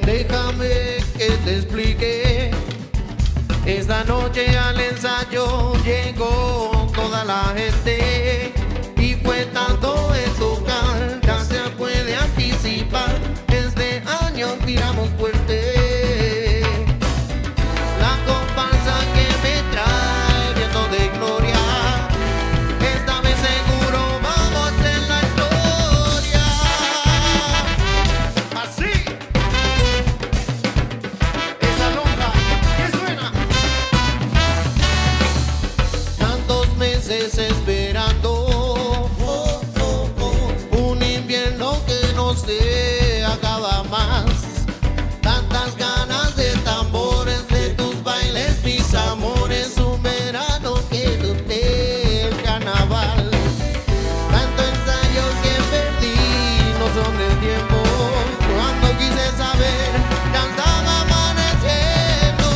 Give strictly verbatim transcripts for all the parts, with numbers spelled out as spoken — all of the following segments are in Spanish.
Déjame que te explique. Esta noche al ensayo llegó toda la gente y fue tanto el tocar, ya se puede anticipar. Este año tiramos fuerte. La comparsa que me trae viento de gloria, esta vez seguro vamos a hacer la historia. Así. Esa lonja que suena. Tantos meses esperando oh, oh, oh, un invierno que no se acaba más. Tantas ganas de tambores, de tus bailes, mis amores, un verano que luté el carnaval. Tanto ensayo que perdí, no son el tiempo. Cuando quise saber, ya estaba amaneciendo.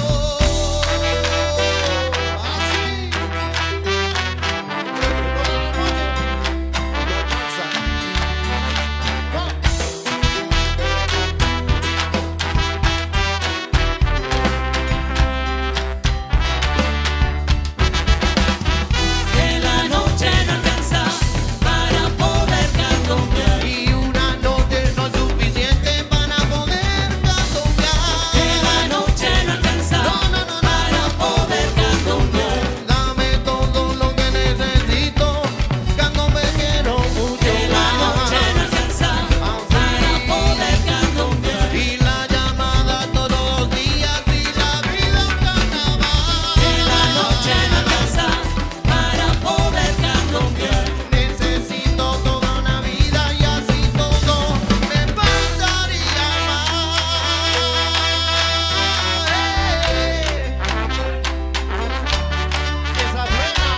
Así. Que la noche no alcanza para poder candombear. Y una noche no es suficiente para poder candombear. Que la noche no alcanza No, no, no, no. para poder candombear. Dame todo lo que necesito, candombe quiero mucho Que la noche no más. alcanza para poder candombear. Y la llamada todos los días y la vida un carnaval. Que la noche no alcanza para poder candombear. Necesito toda una vida y así todo me pasaría mal. Esa buena.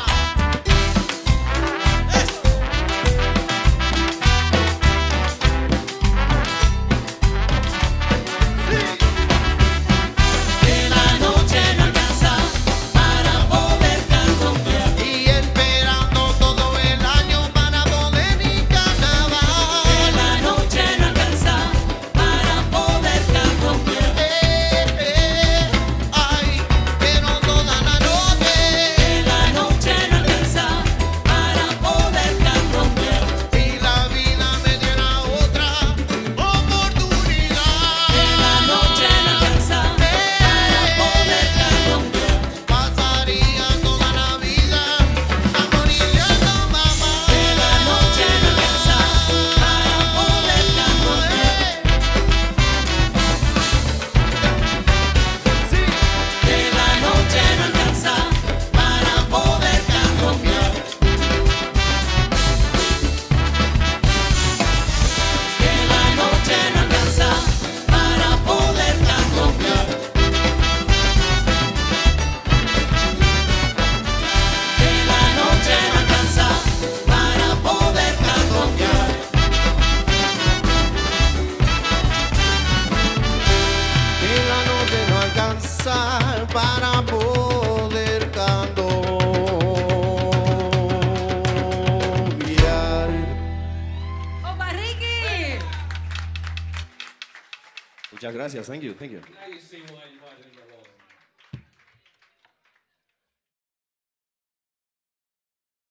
Que la noche no alcanza para poder candombear. Y esperando todo el año para poder ir carnaval. Que la noche no alcanza para poder candombear. Eh, eh, ay, pero toda la noche. Que la noche no alcanza para poder candombear. Si la vida me diera otra oportunidad. Que la noche no alcanza para poder candombear. Pasaría toda la vida agonizando, mamá. Que la noche no alcanza para poder candombear. Sí. Que la noche no alcanza para poder candombear. Que la noche no alcanza para poder candombear. Que la noche no alcanza para poder candombear. Que la noche no alcanza para poder candombear. ¡Opa, Ricky! Muchas gracias. Thank you. Thank you. Now you see why you wanted to go.